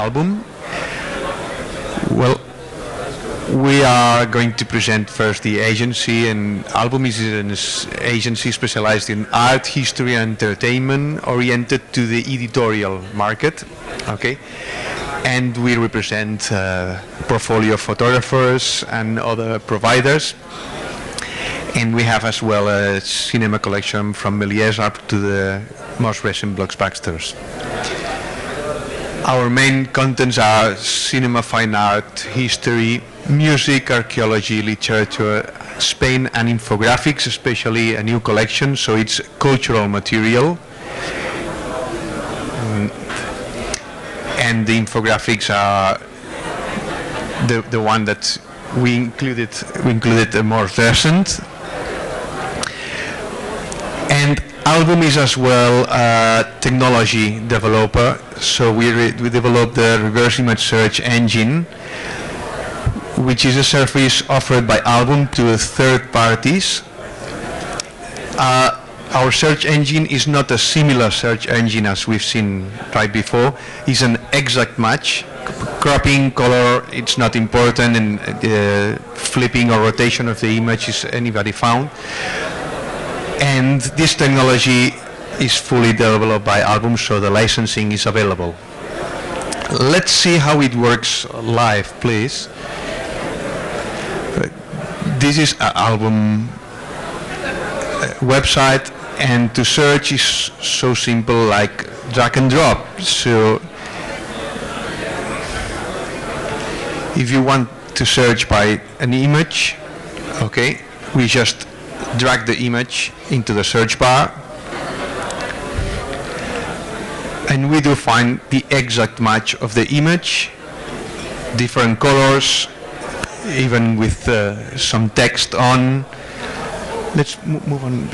album? Well, we are going to present first the agency, and Album is an agency specialized in art, history, and entertainment, oriented to the editorial market. Okay, and we represent portfolio photographers and other providers. And we have as well a cinema collection from Méliès up to the most recent blockbusters. Our main contents are cinema, fine art, history, music, archaeology, literature, Spain, and infographics, especially a new collection, so it's cultural material. And the infographics are the one that we included a more recent. And Album is as well a technology developer, so we developed the reverse image search engine, which is a service offered by Album to third parties. Our search engine is not a similar search engine as we've seen right before. It's an exact match. Cropping, color, it's not important, and flipping or rotation of the image is anybody found. And this technology is fully developed by Album, so the licensing is available. Let's see how it works live, please. This is an Album website, and to search is so simple, like drag and drop. So if you want to search by an image, okay, we just drag the image into the search bar, and we do find the exact match of the image, different colors, even with some text on. Let's move on.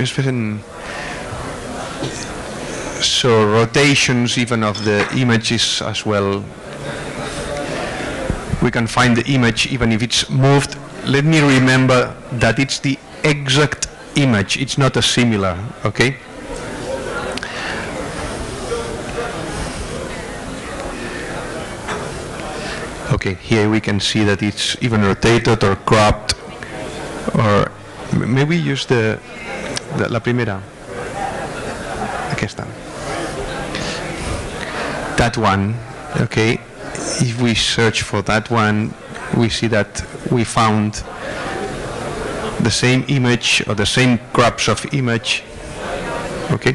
So rotations even of the images as well. We can find the image even if it's moved. Let me remember that it's the exact image, it's not a similar, okay? Okay, here we can see that it's even rotated or cropped, or maybe use la primera, aquesta. That one, okay? If we search for that one, we see that we found the same image or the same crops of image, okay?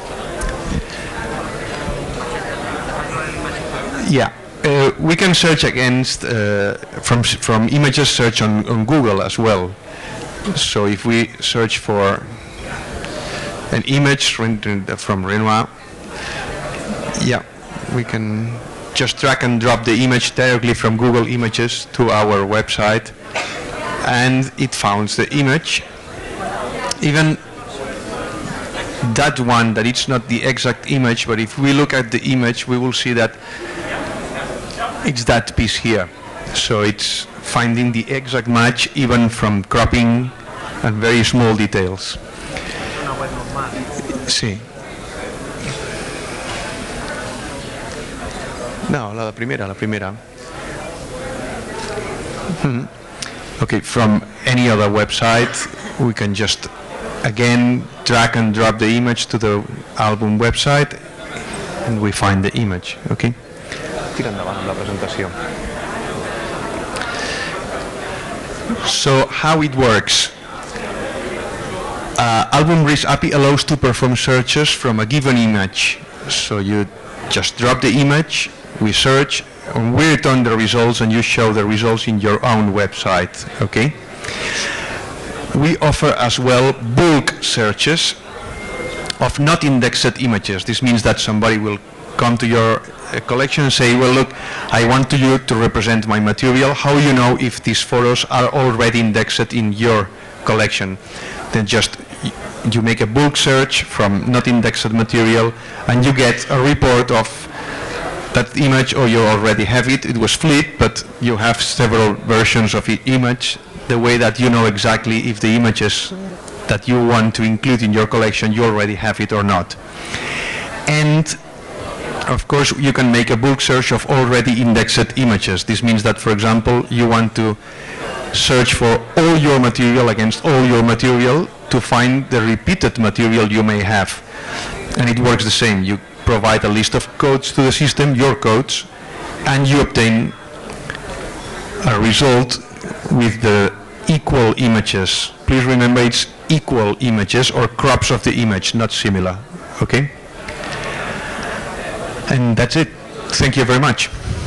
Yeah, we can search against from images search on Google as well. So if we search for an image from Renoir, yeah, we can just drag and drop the image directly from Google Images to our website, and it finds the image. Even that one, that it's not the exact image, but if we look at the image, we will see that it's that piece here. So it's finding the exact match even from cropping and very small details. Sí. No, la primera. Okay, from any other website, we can just again drag and drop the image to the Album website, and we find the image. Okay. Tira endavant amb la presentació. So how it works? Album Risk API allows to perform searches from a given image. So you just drop the image, we search, and we return the results, and you show the results in your own website. Okay. We offer as well bulk searches of not indexed images. This means that somebody will come to your collection and say, well, look, I want you to represent my material. How you know if these photos are already indexed in your collection? Then just you make a bulk search from not indexed material, and you get a report of that image, or you already have it. It was flipped, but you have several versions of the image, the way that you know exactly if the images that you want to include in your collection, you already have it or not. And Of course, you can make a bulk search of already indexed images. This means that, for example, you want to search for all your material against all your material to find the repeated material you may have. And it works the same. You provide a list of codes to the system, your codes, and you obtain a result with the equal images. Please remember it's equal images or crops of the image, not similar. Okay? And that's it. Thank you very much.